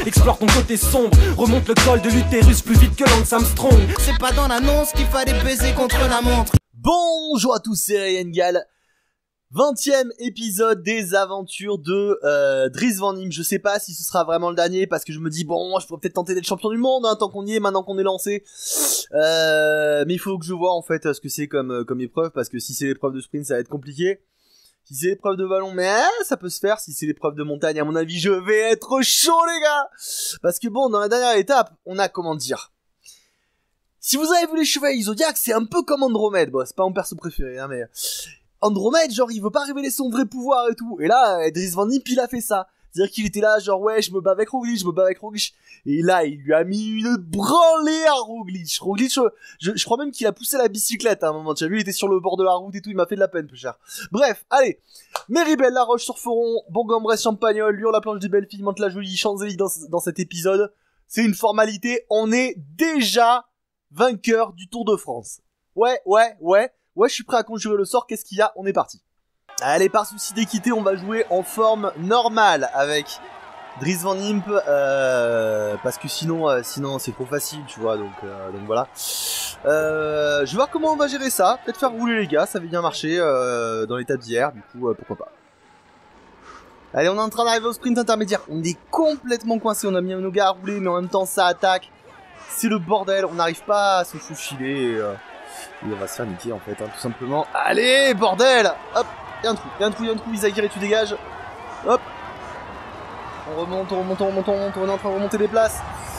Explore ton côté sombre, remonte le col de l'utérus plus vite que Lance Armstrong. C'est pas dans l'annonce qu'il fallait baiser contre la montre. Bonjour à tous, c'est Ryan 20e épisode des aventures de Dries Van Impe. Je sais pas si ce sera vraiment le dernier parce que je me dis bon, je pourrais peut-être tenter d'être champion du monde tant qu'on y est, maintenant qu'on est lancé. Mais il faut que je vois en fait ce que c'est comme épreuve, parce que si c'est l'épreuve de sprint ça va être compliqué. Si c'est l'épreuve de ballon, mais ça peut se faire. Si c'est l'épreuve de montagne, à mon avis je vais être chaud les gars. Parce que bon, dans la dernière étape, on a comment dire. Si vous avez vu les Chevaliers Zodiac, c'est un peu comme Andromède. Bon, c'est pas mon perso préféré, hein, mais Andromède, genre, il veut pas révéler son vrai pouvoir et tout. Et là, Dries Van Impe, il a fait ça. C'est-à-dire qu'il était là, genre, ouais, je me bats avec Roglic. Et là, il lui a mis une branlée à Roglic. Roglic, je crois même qu'il a poussé la bicyclette à un moment. Tu as vu, il était sur le bord de la route et tout, il m'a fait de la peine, peu cher. Bref, allez. Méribel, La Roche-sur-Foron, Bourg-en-Bresse, Champagnole, Lure, la planche des belles filles, Mantes-la-Jolie, Champs-Élysées dans cet épisode. C'est une formalité. On est déjà vainqueur du Tour de France. Ouais, je suis prêt à conjurer le sort, qu'est-ce qu'il y a? On est parti. Allez, par souci d'équité, on va jouer en forme normale avec Dries Van Impe, parce que sinon c'est trop facile, tu vois, donc voilà. Je vais voir comment on va gérer ça, peut-être faire rouler les gars, ça avait bien marché dans l'étape d'hier, du coup, pourquoi pas. Allez, on est en train d'arriver au sprint intermédiaire, on est complètement coincé, on a mis nos gars à rouler, mais en même temps ça attaque. C'est le bordel, on n'arrive pas à se faufiler et on va se faire niquer en fait, hein, tout simplement. Allez, bordel! Hop, y'a un trou, Izagirre, tu dégages. Hop. On remonte, on est en train de remonter les places.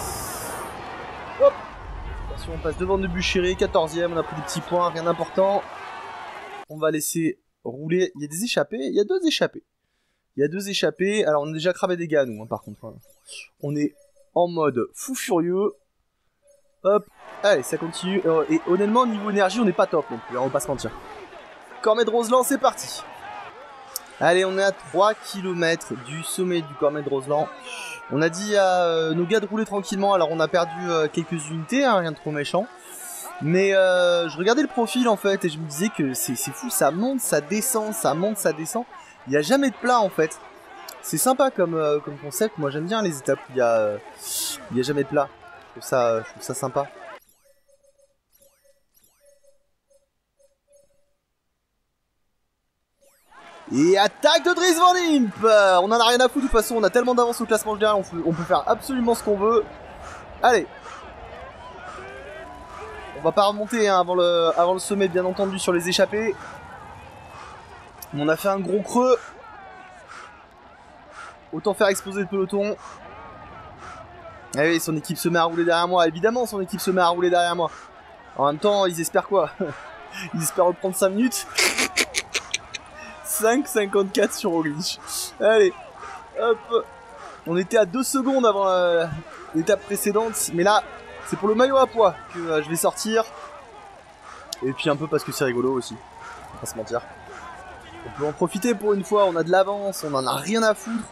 Hop. Attention, on passe devant de Buchéré, 14ème, on a pris des petits points, rien d'important. On va laisser rouler, il y a des échappées, il y a deux échappées. Alors on a déjà cramé des gars nous, hein, par contre. Hein. On est en mode fou furieux. Hop, allez, ça continue. Et honnêtement, niveau énergie, on n'est pas top non plus, hein, on va pas se mentir. Cormet de Roseland, c'est parti. Allez, on est à 3 km du sommet du Cormet de Roseland. On a dit à nos gars de rouler tranquillement, alors on a perdu quelques unités, hein, rien de trop méchant. Mais je regardais le profil en fait, et je me disais que c'est fou, ça monte, ça descend, ça monte, ça descend. Il n'y a jamais de plat en fait. C'est sympa comme concept, moi j'aime bien les étapes où il y a jamais de plat. Je trouve ça sympa. Et attaque de Dries Van Impe. On en a rien à foutre de toute façon, on a tellement d'avance au classement général, on peut faire absolument ce qu'on veut. Allez. On va pas remonter hein, avant le sommet bien entendu sur les échappées. On a fait un gros creux. Autant faire exploser le peloton. Ah oui, son équipe se met à rouler derrière moi. Évidemment, son équipe se met à rouler derrière moi. En même temps, ils espèrent quoi? Ils espèrent reprendre 5 minutes. 5,54 sur Roglic. Allez, hop. On était à 2 secondes avant l'étape précédente. Mais là, c'est pour le maillot à poids que je vais sortir. Et puis un peu parce que c'est rigolo aussi. On va pas se mentir. On peut en profiter pour une fois. On a de l'avance, on en a rien à foutre.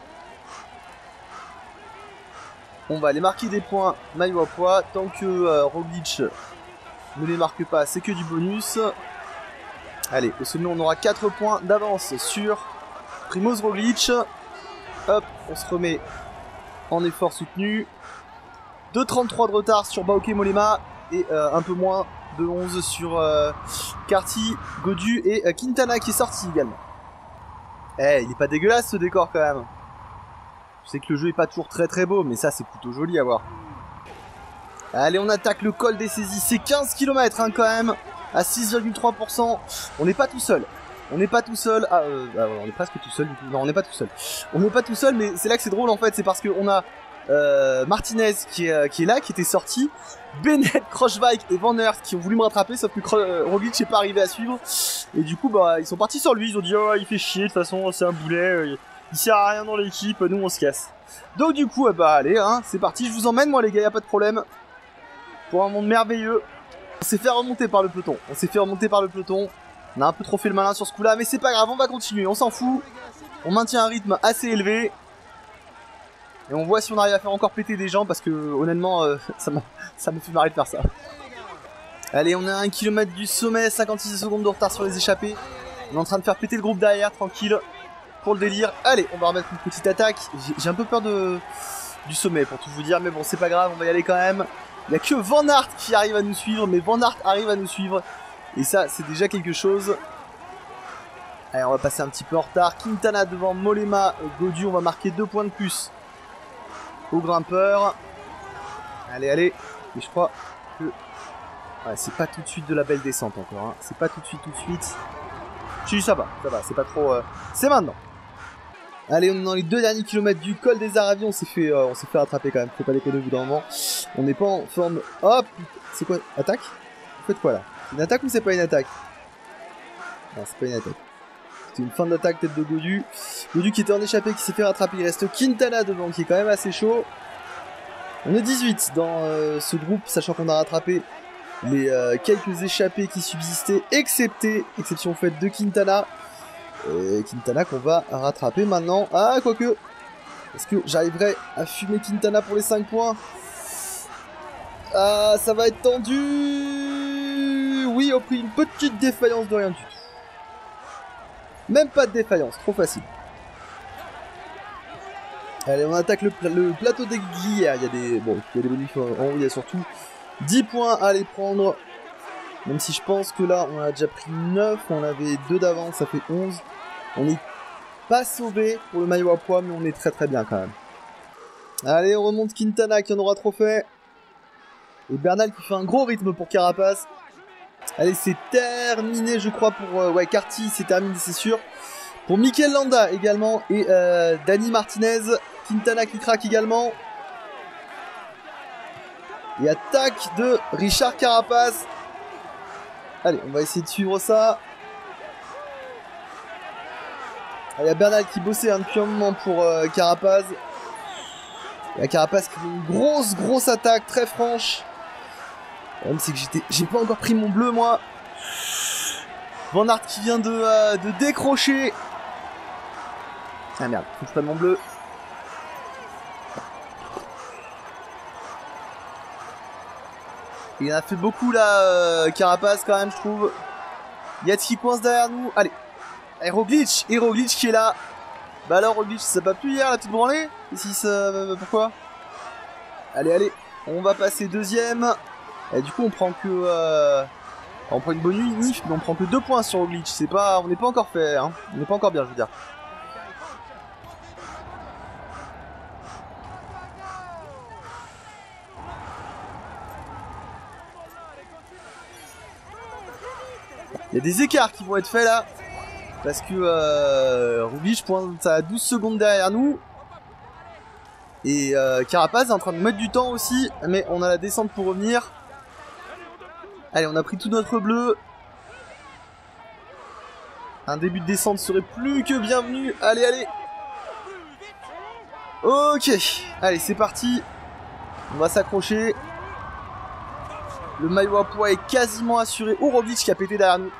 On va aller marquer des points maillot à poids. Tant que Roglic ne les marque pas, c'est que du bonus. Allez, au sommet, on aura 4 points d'avance sur Primož Roglic. Hop, on se remet en effort soutenu. 2,33 de retard sur Bauke Mollema. Et un peu moins de 11 sur Carty, Godu et Quintana qui est sorti également. Eh, il est pas dégueulasse ce décor quand même. Je sais que le jeu est pas toujours très beau, mais ça c'est plutôt joli à voir. Allez, on attaque le col des saisies, c'est 15 km hein, quand même, à 6,3%. On n'est pas tout seul. On n'est pas tout seul. On est presque tout seul du coup. Non, on n'est pas tout seul. On n'est pas tout seul, mais c'est là que c'est drôle en fait, c'est parce qu'on a Martinez qui est là, qui était sorti. Bennett, Kroschweig et Van Aert qui ont voulu me rattraper, sauf que Roglic n'est pas arrivé à suivre. Et du coup, bah, ils sont partis sur lui, ils ont dit oh, il fait chier, de toute façon, c'est un boulet. Il sert à rien dans l'équipe, nous on se casse. Donc du coup, bah allez, hein, c'est parti, je vous emmène moi les gars, y a pas de problème. Pour un monde merveilleux. On s'est fait remonter par le peloton, On a un peu trop fait le malin sur ce coup-là, mais c'est pas grave, on va continuer, on s'en fout. On maintient un rythme assez élevé. Et on voit si on arrive à faire encore péter des gens, parce que honnêtement, ça me fait marrer de faire ça. Allez, on est à 1 km du sommet, 56 secondes de retard sur les échappées. On est en train de faire péter le groupe derrière, tranquille. Pour le délire. Allez, on va remettre une petite attaque. J'ai un peu peur de du sommet pour tout vous dire. Mais bon, c'est pas grave, on va y aller quand même. Il n'y a que Van Aert qui arrive à nous suivre, mais Van Aert arrive à nous suivre. Et ça, c'est déjà quelque chose. Allez, on va passer un petit peu en retard. Quintana devant Mollema et Gaudu, on va marquer 2 points de plus au grimpeur. Allez, allez. Et je crois que... Ouais, c'est pas tout de suite de la belle descente encore. Hein. C'est pas tout de suite. Si, ça va, c'est pas trop... C'est maintenant. Allez, on est dans les 2 derniers kilomètres du col des Aravis. On s'est fait rattraper quand même. Faut pas déconner au bout d'un moment. On n'est pas en forme... Hop. C'est quoi? Attaque? Vous faites quoi là? C'est une attaque ou c'est pas une attaque? Non, c'est pas une attaque. C'était une fin d'attaque, tête de Gaudu. Gaudu qui était en échappée, qui s'est fait rattraper. Il reste Quintana devant, qui est quand même assez chaud. On est 18 dans ce groupe, sachant qu'on a rattrapé les quelques échappés qui subsistaient, exception faite de Quintana. Et Quintana qu'on va rattraper maintenant. Ah, quoique. Est-ce que j'arriverai à fumer Quintana pour les 5 points? Ah, ça va être tendu. Oui, au prix d'une petite défaillance de rien du tout. Même pas de défaillance, trop facile. Allez, on attaque le plateau des glières. Il y a des bonus en haut, il y a surtout 10 points à les prendre. Même si je pense que là, on a déjà pris 9, on avait 2 d'avance, ça fait 11. On n'est pas sauvé pour le maillot à poids, mais on est très très bien quand même. Allez, on remonte Quintana qui en aura trop fait. Et Bernal qui fait un gros rythme pour Carapace. Allez, c'est terminé, je crois, pour... ouais, Carty, c'est terminé, c'est sûr. Pour Mikel Landa également. Et Dani Martinez. Quintana qui craque également. Et attaque de Richard Carapace. Allez, on va essayer de suivre ça. Il y a Bernal qui bossait depuis un moment pour Carapace. Il y a Carapace qui fait une grosse attaque, très franche. Le problème c'est que j'ai pas encore pris mon bleu moi. Van Aert qui vient de décrocher. Ah merde, faut que je prenne mon bleu. Il en a fait beaucoup là, Carapace quand même je trouve. Yates qui coince derrière nous. Allez. Roglic qui est là. Bah alors Roglic, ça n'a pas plu hier la petite branlée? Si ça... pourquoi? Allez, on va passer deuxième. Et du coup on prend que... on prend une bonne unif, mais on prend que 2 points sur Roglic. C'est pas... On n'est pas encore fait, hein. On n'est pas encore bien, je veux dire. Il y a des écarts qui vont être faits là. Parce que Roglic pointe à 12 secondes derrière nous. Et Carapace est en train de mettre du temps aussi. Mais on a la descente pour revenir. Allez, on a pris tout notre bleu. Un début de descente serait plus que bienvenu. Allez. Ok. Allez, c'est parti. On va s'accrocher. Le maillot à poids est quasiment assuré. Oh, Roglic qui a pété derrière nous.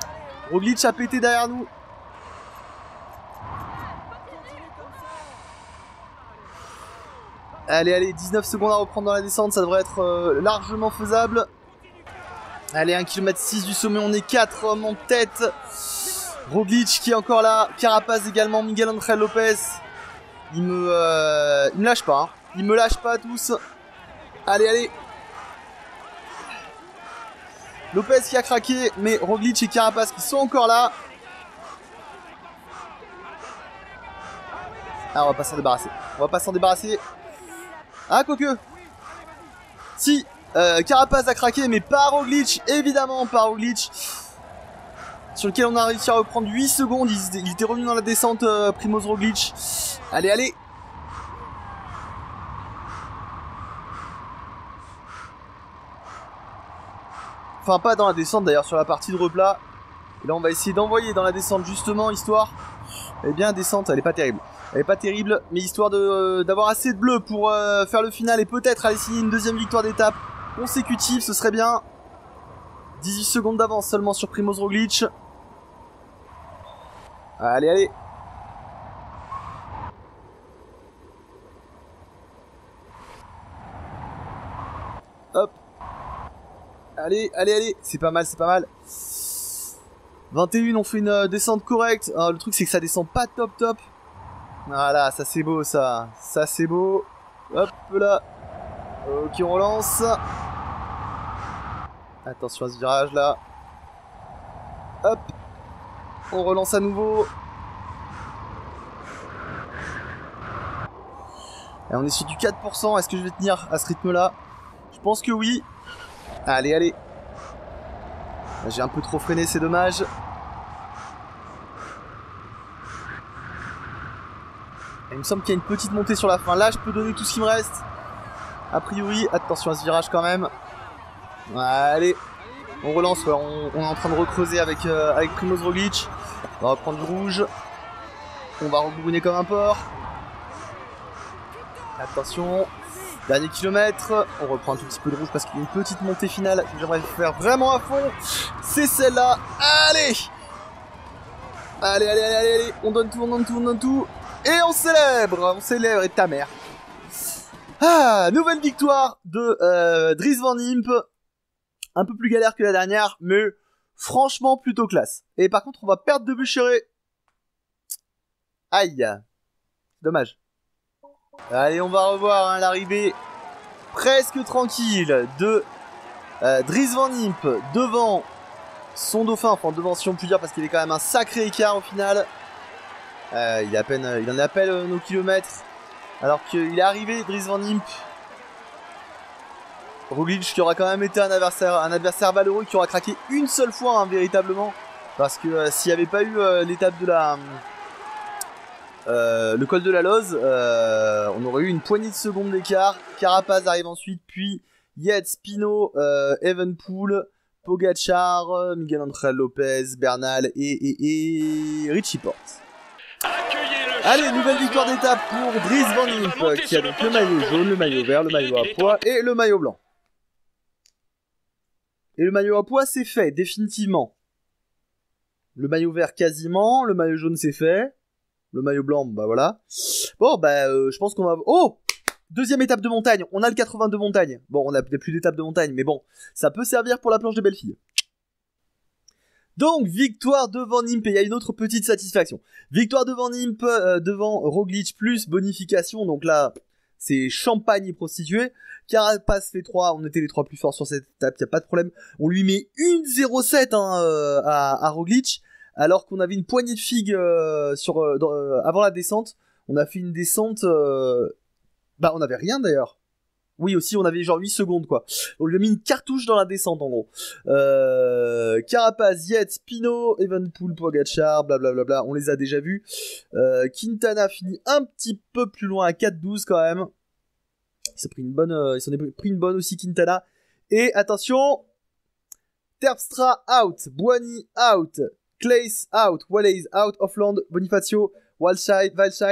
Allez, 19 secondes à reprendre dans la descente, ça devrait être largement faisable. Allez, 1,6 km du sommet, on est 4 hommes en tête. Roglic qui est encore là, Carapace également, Miguel Angel Lopez. Il me lâche pas, hein. Il me lâche pas tous. Allez. Lopez qui a craqué, mais Roglic et Carapace qui sont encore là. Ah, on va pas s'en débarrasser. Ah, quoique. Si, Carapace a craqué, mais pas Roglic, évidemment pas Roglic. Sur lequel on a réussi à reprendre 8 secondes. Il était revenu dans la descente, Primoz Roglic. Allez. Enfin, pas dans la descente d'ailleurs, sur la partie de replat. Et là, on va essayer d'envoyer dans la descente justement, histoire... Eh bien, descente, elle est pas terrible. Mais histoire d'avoir assez de bleu pour faire le final et peut-être aller signer une deuxième victoire d'étape consécutive, ce serait bien. 18 secondes d'avance seulement sur Primoz Roglic. Allez. Hop. Allez. C'est pas mal. 21, on fait une descente correcte. Le truc, c'est que ça descend pas top. Voilà, ça c'est beau, ça. Ça c'est beau. Hop là. Ok, on relance. Attention à ce virage là. Hop. On relance à nouveau. Et on est sur du 4%. Est-ce que je vais tenir à ce rythme là? Je pense que oui. Allez, allez. J'ai un peu trop freiné, c'est dommage. Et il me semble qu'il y a une petite montée sur la fin. Là, je peux donner tout ce qui me reste. A priori, attention à ce virage quand même. Allez. On relance, ouais, on est en train de recreuser avec Primoz Roglic. On va reprendre du rouge. On va rebourriner comme un porc. Attention. Dernier kilomètre, on reprend un tout petit peu de rouge parce qu'il y a une petite montée finale que j'aimerais faire vraiment à fond. C'est celle-là. Allez, allez, allez, allez, allez, on donne tout, on donne tout, on donne tout. Et on célèbre, et ta mère. Ah, nouvelle victoire de Dries Van Impe. Un peu plus galère que la dernière, mais franchement plutôt classe. Et par contre, on va perdre de Bucherer. Aïe, dommage. Allez, on va revoir hein, l'arrivée presque tranquille de Dries Van Impe devant son dauphin, enfin devant si on peut dire parce qu'il est quand même un sacré écart au final. Il en est à peine nos kilomètres alors qu'il est arrivé Dries Van Impe. Roglic qui aura quand même été un adversaire valeureux qui aura craqué une seule fois hein, véritablement parce que s'il n'y avait pas eu l'étape de la... le col de la Loze, on aurait eu une poignée de secondes d'écart. Carapaz arrive ensuite, puis Yates, Pinot, Evenepoel, Pogacar, Miguel Ángel Lopez, Bernal et Richie Porte. Allez, nouvelle victoire d'étape pour Dries Van Impe qui a donc le maillot jaune, le maillot vert, le maillot à pois et le maillot blanc. Et le maillot à pois c'est fait, définitivement. Le maillot vert quasiment, le maillot jaune c'est fait. Le maillot blanc, bah voilà. Bon, bah, je pense qu'on va... Oh! Deuxième étape de montagne. On a le 82 montagne. Bon, on a peut-être plus d'étape de montagne, mais bon. Ça peut servir pour la planche de belles filles. Donc, victoire de Van Impe. Et il y a une autre petite satisfaction. Victoire de Van Impe devant Roglic plus bonification. Donc là, c'est champagne et prostituée. Carapaz fait 3. On était les 3 plus forts sur cette étape. Il n'y a pas de problème. On lui met une 0,7 hein, à Roglic. Alors qu'on avait une poignée de figues avant la descente. On a fait une descente... Bah, on avait rien d'ailleurs. Oui, aussi, on avait genre 8 secondes, quoi. On lui a mis une cartouche dans la descente, en gros. Carapaz, Yates, Pinot, Evenepoel, Pogacar, blablabla, on les a déjà vus. Quintana finit un petit peu plus loin à 4,12 quand même. Il s'en est pris une bonne aussi, Quintana. Et attention, Terpstra out, Buoni out, Claes out, Wallace out, Offland, Bonifacio, Walside,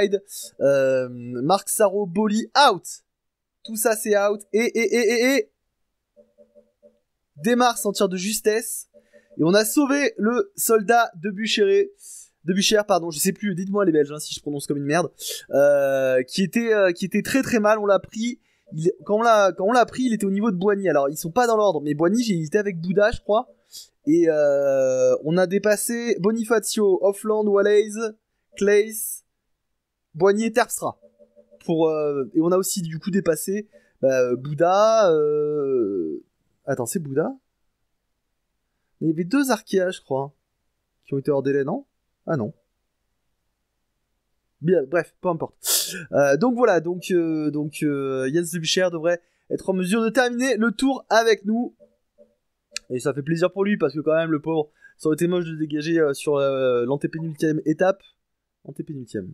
Marc Sarro, Boli out. Tout ça c'est out. Et démarre sans tir de justesse. Et on a sauvé le soldat de Bucherer. De Bucher, pardon, je sais plus, dites-moi les Belges hein, si je prononce comme une merde. Qui était très très mal, on l'a pris. Quand on l'a pris, il était au niveau de Boigny. Alors ils sont pas dans l'ordre, mais Boigny, il était avec Bouddha, je crois. Et on a dépassé Bonifacio, Offland, Wallace, Claes, Boigny et Terpstra. Et on a aussi du coup dépassé Bouddha. Attends, c'est Bouddha? Il y avait 2 Arkea, je crois, qui ont été hors délai, non? Ah non. Bien, bref, peu importe. Donc voilà, donc Jens de Bucher devrait être en mesure de terminer le tour avec nous. Et ça fait plaisir pour lui parce que quand même le pauvre, ça aurait été moche de dégager sur l'antépénultième étape. Antépénultième.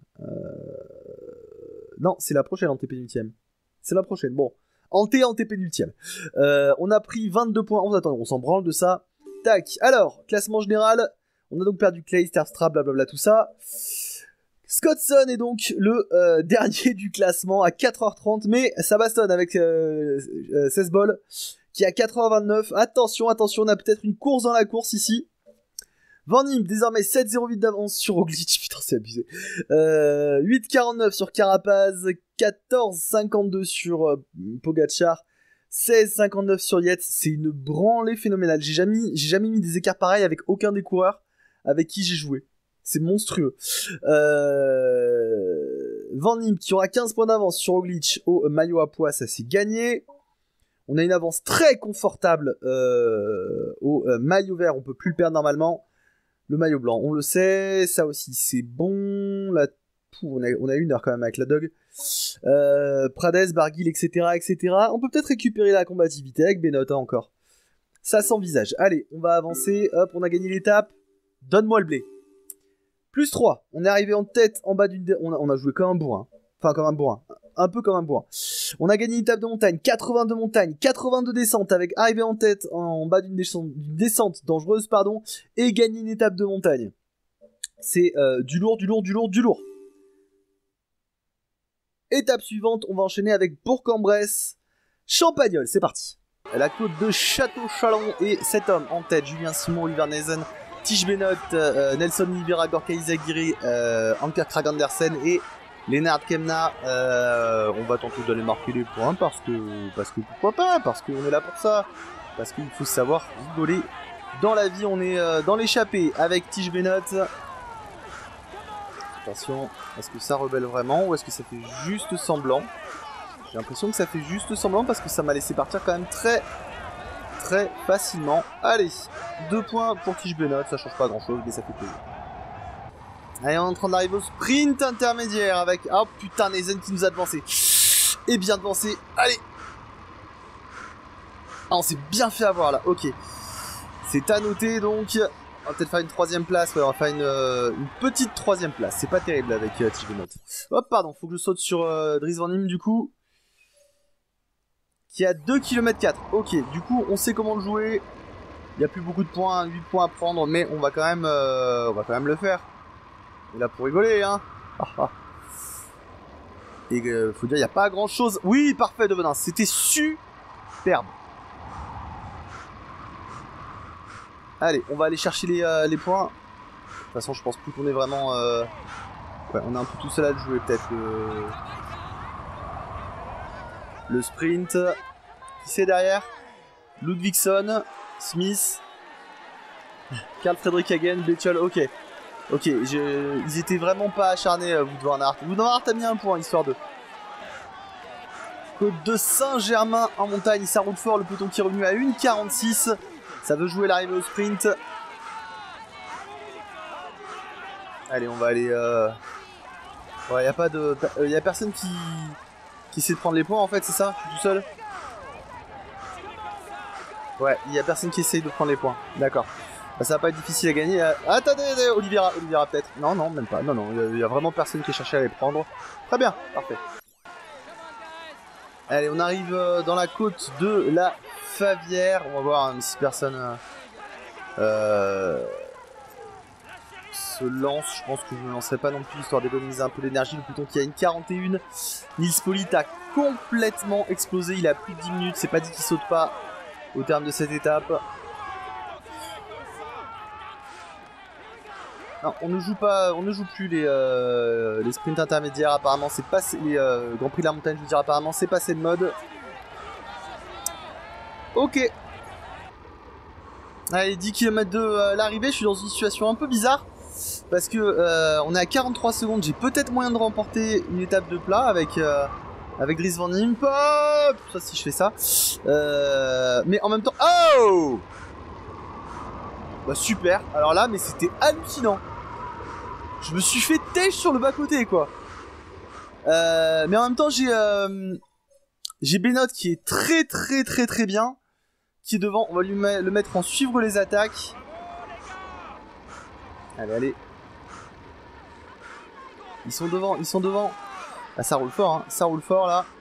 Non, c'est la prochaine antépénultième. C'est la prochaine. Bon, antépénultième. On a pris 22 points. Attends, on s'en branle de ça. Tac. Alors, classement général. On a donc perdu Clay, Terpstra, blablabla, tout ça. Scottson est donc le dernier du classement à 4h30, mais ça bastonne avec 16 balles qui est à 4h29. Attention, on a peut-être une course dans la course ici. Van Impe, désormais 7,08 d'avance sur Roglic, putain c'est abusé. 8,49 sur Carapaz, 14,52 sur Pogacar, 16,59 sur Yates. C'est une branlée phénoménale. J'ai jamais mis des écarts pareils avec aucun des coureurs avec qui j'ai joué. C'est monstrueux. Van Nim qui aura 15 points d'avance sur Roglic au maillot à pois, ça c'est gagné. On a une avance très confortable au maillot vert, on peut plus le perdre normalement. Le maillot blanc, on le sait, ça aussi c'est bon. Là, on a une heure quand même avec la dog. Prades, Barguil, etc., etc. On peut peut-être récupérer la combativité avec Benoît hein, encore. Ça s'envisage. Allez, on va avancer. Hop, on a gagné l'étape. Donne-moi le blé. Plus 3. On est arrivé en tête en bas d'une... On a joué comme un bourrin. Enfin, comme un bourrin. Un peu comme un bourrin. On a gagné une étape de montagne. 82 montagnes. 82 descentes avec arrivé en tête en bas d'une descente dangereuse, pardon. Et gagner une étape de montagne. C'est du lourd, du lourd, du lourd, du lourd. Étape suivante, on va enchaîner avec Bourg-en-Bresse. Champagnole, c'est parti. La côte de Château-Chalon et 7 hommes en tête. Julien Simon, Oliver Nezen, Tige Benoît, Nelson Oliveira, Gorka Izagirre, Anker Krag Andersen et Lennart Kemna. On va tenter d'aller marquer les points parce que pourquoi pas, parce qu'on est là pour ça. Parce qu'il faut savoir rigoler. Dans la vie, on est dans l'échappée avec Tige Benoît. Attention, est-ce que ça rebelle vraiment ou est-ce que ça fait juste semblant? J'ai l'impression que ça fait juste semblant parce que ça m'a laissé partir quand même très facilement. Allez, 2 points pour Tige Benoît, ça change pas grand chose mais ça fait plaisir. Allez, on est en train d'arriver au sprint intermédiaire avec... Oh putain, Nezen qui nous a devancé. Et bien devancé, allez. Ah, on s'est bien fait avoir là, ok. C'est à noter donc... On va peut-être faire une 3ème place, ouais, on va faire une petite 3ème place. C'est pas terrible avec Tige Benoît. Hop, pardon, faut que je saute sur Dries Van Nim du coup. Qui a 2 km 4. Ok, du coup, on sait comment le jouer. Il n'y a plus beaucoup de points, 8 points à prendre, mais on va quand même le faire. On est là pour rigoler, hein. Et faut dire, il n'y a pas grand chose. Oui, parfait, Devenin, c'était superbe. Allez, on va aller chercher les points. De toute façon, je pense plus qu'on est vraiment... Ouais, on est un peu tout seul à le jouer, peut-être. Le sprint. Qui c'est derrière? Ludvigsson, Smith, Karl Fredrik Hagen, Bettiol, ok. Ok, ils étaient vraiment pas acharnés, Wout van Aert. Wout van Aert a mis un point, histoire de... Côte de Saint-Germain en montagne, ça roule fort, le peloton qui est revenu à 1,46. Ça veut jouer l'arrivée au sprint. Allez, on va aller... Ouais, y a personne qui essaie de prendre les points, en fait, c'est ça? Je suis tout seul? Ouais, il y a personne qui essaye de prendre les points. D'accord. Bah, ça va pas être difficile à gagner. Attendez, Oliveira peut-être. Non, même pas. Non, il y a vraiment personne qui cherchait à les prendre. Très bien, parfait. Allez, on arrive dans la côte de la Favière. On va voir si personne se lance. Je pense que je ne me lancerai pas non plus, histoire d'économiser un peu d'énergie. Le peloton qui a une 41. Nils Politt a complètement explosé. Il a plus de 10 minutes. C'est pas dit qu'il saute pas au terme de cette étape. Non, on ne joue plus les sprints intermédiaires. Apparemment, c'est passé les Grand Prix de la montagne. Je veux dire, apparemment, c'est passé de mode. Ok. Allez, 10 km de l'arrivée. Je suis dans une situation un peu bizarre parce que on est à 43 secondes. J'ai peut-être moyen de remporter une étape de plat avec Dries Van Nim. Hop, ça si je fais ça. Mais en même temps, oh, bah super. Alors là, mais c'était hallucinant. Je me suis fait têche sur le bas-côté, quoi. Mais en même temps, j'ai Benoît qui est très bien. Qui est devant. On va le mettre en suivre les attaques. Allez. Ils sont devant. Ah, ça roule fort, hein. Ça roule fort, là.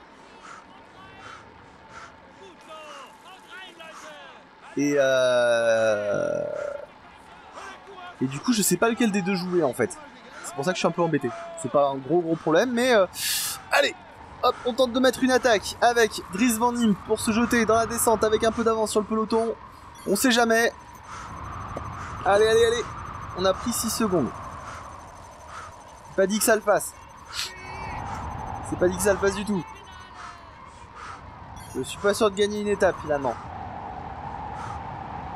Et du coup, je sais pas lequel des deux jouer, en fait. C'est pour ça que je suis un peu embêté. C'est pas un gros problème, mais... Allez, hop, on tente de mettre une attaque avec Dries Van Nim pour se jeter dans la descente avec un peu d'avance sur le peloton. On sait jamais. Allez. On a pris 6 secondes. C'est pas dit que ça le fasse. C'est pas dit que ça le fasse du tout. Je suis pas sûr de gagner une étape, finalement.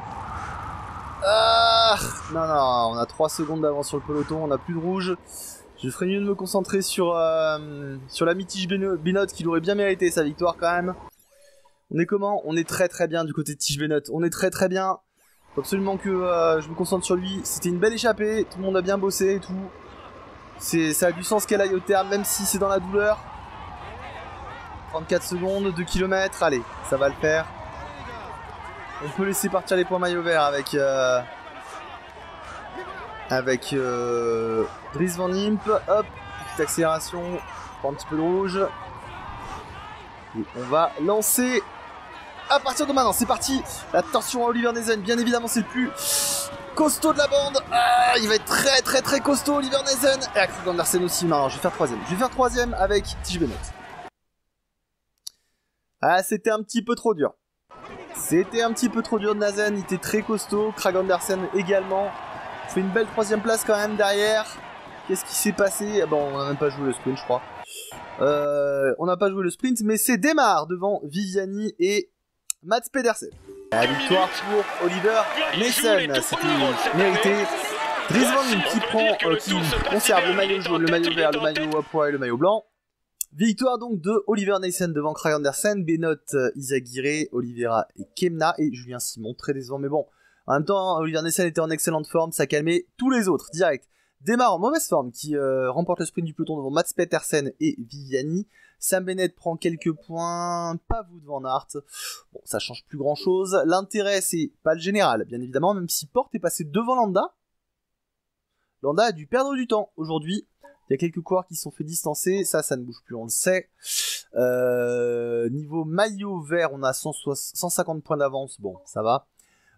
Ah, non, on a 3 secondes d'avance sur le peloton, on a plus de rouge. Je ferais mieux de me concentrer sur l'ami Tige Benoît qui l'aurait bien mérité sa victoire quand même. On est comment? On est très très bien du côté de Tige Benoît. On est très très bien. Faut absolument que je me concentre sur lui. C'était une belle échappée. Tout le monde a bien bossé et tout. Ça a du sens qu'elle aille au terme même si c'est dans la douleur. 34 secondes, 2 km. Allez, ça va le faire. On peut laisser partir les points maillot vert avec Dries Van Impe. Hop, petite accélération. Prends un petit peu de rouge. Et on va lancer à partir de maintenant. C'est parti. Attention à Oliver Nezen. Bien évidemment, c'est le plus costaud de la bande. Ah, il va être très très très costaud, Oliver Nezen. Et Axel Andersen aussi. Non, je vais faire troisième. Je vais faire troisième avec Tige Benoît. Ah, c'était un petit peu trop dur. C'était un petit peu trop dur de Nazen. Il était très costaud. Krag Andersen également. On fait une belle troisième place quand même derrière. Qu'est-ce qui s'est passé? Bon, on n'a même pas joué le sprint, je crois. On n'a pas joué le sprint, mais c'est démarre devant Viviani et Mats Pedersen. La victoire pour Oliver Nezen, c'était mérité. Dries Van Impe qui conserve le maillot jaune, le maillot vert, le maillot poids et le maillot blanc. Victoire donc de Oliver Nezen devant Krag Andersen, Benoît, Izagirre, Oliveira et Kemna et Julien Simon, très décevant mais bon. En même temps, Oliver Nezen était en excellente forme, ça calmait tous les autres direct. Démarre en mauvaise forme qui remporte le sprint du peloton devant Mats Pedersen et Viviani. Sam Bennett prend quelques points, pas Wout van Aert. Bon, ça change plus grand chose. L'intérêt, c'est pas le général, bien évidemment, même si Porte est passé devant Landa. Landa a dû perdre du temps aujourd'hui. Il y a quelques coureurs qui se sont fait distancer, ça ne bouge plus, on le sait. Niveau maillot vert, on a 150 points d'avance, bon, ça va.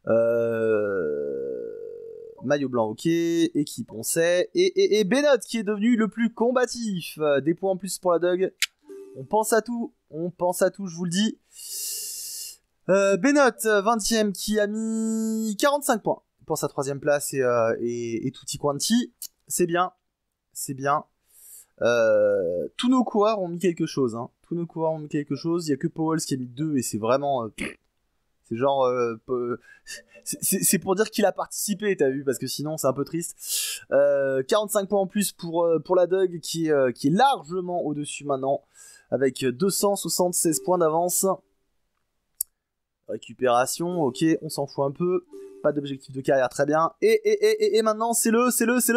Maillot blanc, ok. Équipe, on sait. Et Benoît qui est devenu le plus combatif. Des points en plus pour la Dog. On pense à tout, je vous le dis. Benoît, 20ème, qui a mis 45 points pour sa 3ème place et tutti quanti. C'est bien. C'est bien. Tous nos coureurs ont mis quelque chose. Hein. Tous nos coureurs ont mis quelque chose. Il n'y a que Powell qui a mis 2 et c'est vraiment... c'est genre... c'est pour dire qu'il a participé, t'as vu, parce que sinon c'est un peu triste. 45 points en plus pour la Dog qui est largement au-dessus maintenant. Avec 276 points d'avance. Récupération, ok, on s'en fout un peu. Pas d'objectif de carrière, très bien. Et maintenant, c'est le...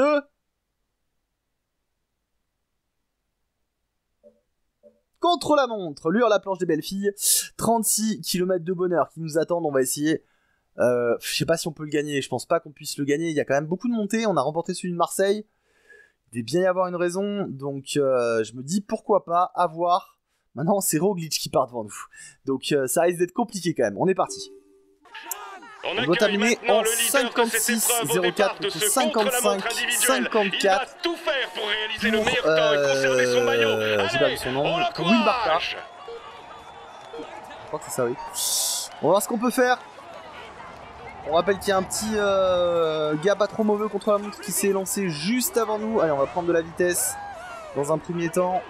Contre la montre, Lure la planche des belles filles. 36 km de bonheur qui nous attendent, on va essayer. Je sais pas si on peut le gagner, je pense pas qu'on puisse le gagner. Il y a quand même beaucoup de montées, on a remporté celui de Marseille. Il devait bien y avoir une raison, donc je me dis pourquoi pas, à voir. Maintenant, c'est Roglic qui part devant nous. Donc ça risque d'être compliqué quand même, on est parti. On doit terminer en 56-04 contre 55-54 pour j'ai pas vu son nom, pour Will Barta. Je crois que c'est ça, oui. On va voir ce qu'on peut faire. On rappelle qu'il y a un petit gars pas trop mauvais contre la montre qui s'est lancé juste avant nous. Allez, on va prendre de la vitesse dans un premier temps.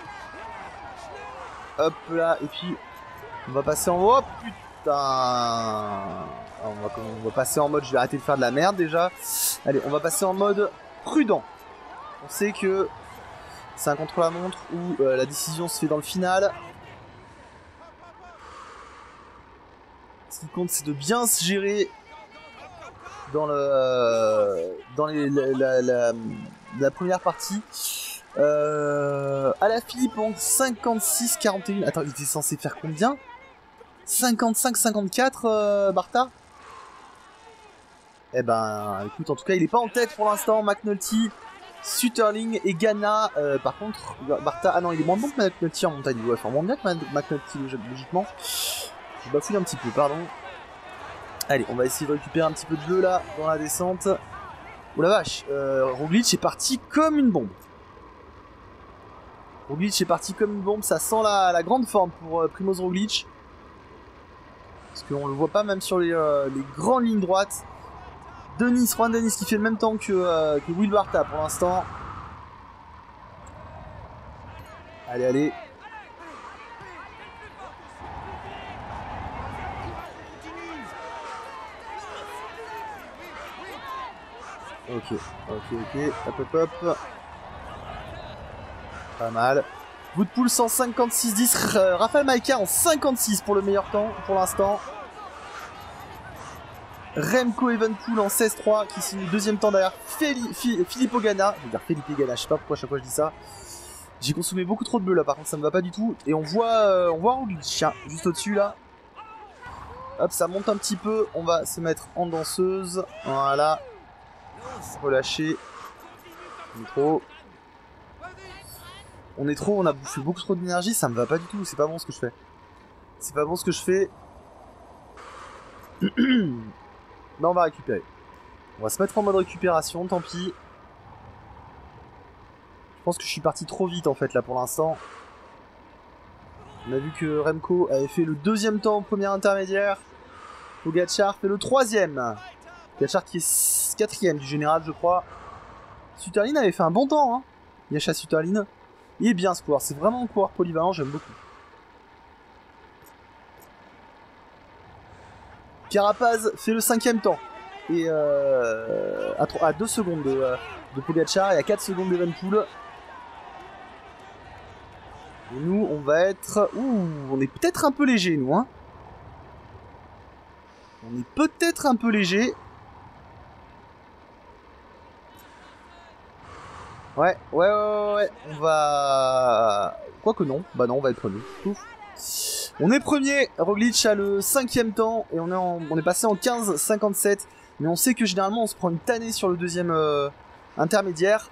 Hop là, et puis on va passer en... Oh putain! On va passer en mode, je vais arrêter de faire de la merde déjà. Allez, on va passer en mode prudent. On sait que c'est un contre-la-montre où la décision se fait dans le final. Ce qui compte, c'est de bien se gérer dans la première partie. Alaphilippe en 56-41. Attends, il était censé faire combien? 55-54 Barta. Eh ben, écoute, en tout cas, il est pas en tête pour l'instant. McNulty, Sutterling et Ghana. Par contre, Barta, ah non, il est moins bon que McNulty en montagne. Ouais, enfin, moins bien que McNulty, logiquement. Je bafouille un petit peu, pardon. Allez, on va essayer de récupérer un petit peu de bleu là, dans la descente. Oh la vache, Roglic est parti comme une bombe. Roglic est parti comme une bombe, ça sent la grande forme pour Primoz Roglic. Parce qu'on le voit pas même sur les grandes lignes droites. Juan Dennis qui fait le même temps que Will Barta pour l'instant. Allez, allez. Ok. Hop. Pas mal. Bout de poule 156-10. Rafael Maïka en 56 pour le meilleur temps pour l'instant. Remco Evenepoel en 16-3 qui signe le deuxième temps derrière Filippo Ganna. Je veux dire Felipe Ganna, je sais pas pourquoi à chaque fois je dis ça. J'ai consommé beaucoup trop de bleu là, par contre ça me va pas du tout. Et on voit Roglic juste au-dessus là. Hop, ça monte un petit peu. On va se mettre en danseuse. Voilà. Relâcher. On est trop, on a bouffé beaucoup trop d'énergie, ça me va pas du tout, c'est pas bon ce que je fais. C'est pas bon ce que je fais. Non, on va récupérer. On va se mettre en mode récupération, tant pis. Je pense que je suis parti trop vite en fait là pour l'instant. On a vu que Remco avait fait le deuxième temps au premier intermédiaire. Pogacar fait le troisième. Pogacar qui est quatrième du général je crois. Sütterlin avait fait un bon temps hein. Yasha Sütterlin. Il est bien ce coureur, c'est vraiment un coureur polyvalent, j'aime beaucoup. Carapaz fait le cinquième temps. Et à 2 secondes de Pogacar et à 4 secondes d'Evenepoel. Et nous, on va être... Ouh, on est peut-être un peu léger, nous, hein. On est peut-être un peu léger. Ouais. On va... Quoique non. Bah non, on va être premier. Ouf. On est premier. Roglic a le cinquième temps. Et on est passé en 15-57. Mais on sait que généralement, on se prend une tannée sur le deuxième intermédiaire.